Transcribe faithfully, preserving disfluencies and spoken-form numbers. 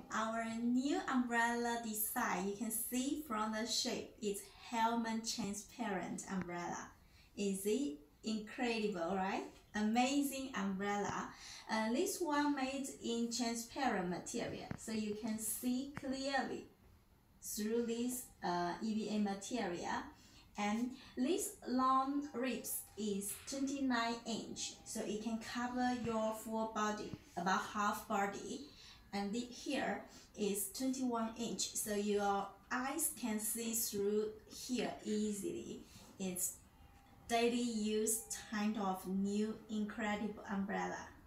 Our new umbrella design, you can see from the shape, it's Hellman transparent umbrella. Is it incredible, right? Amazing umbrella. Uh, this one made in transparent material, so you can see clearly through this uh, E V A material. And this long ribs is twenty-nine inch, so it can cover your full body, about half body. And the, here is twenty-one inch, so your eyes can see through here easily. It's daily use kind of new incredible umbrella.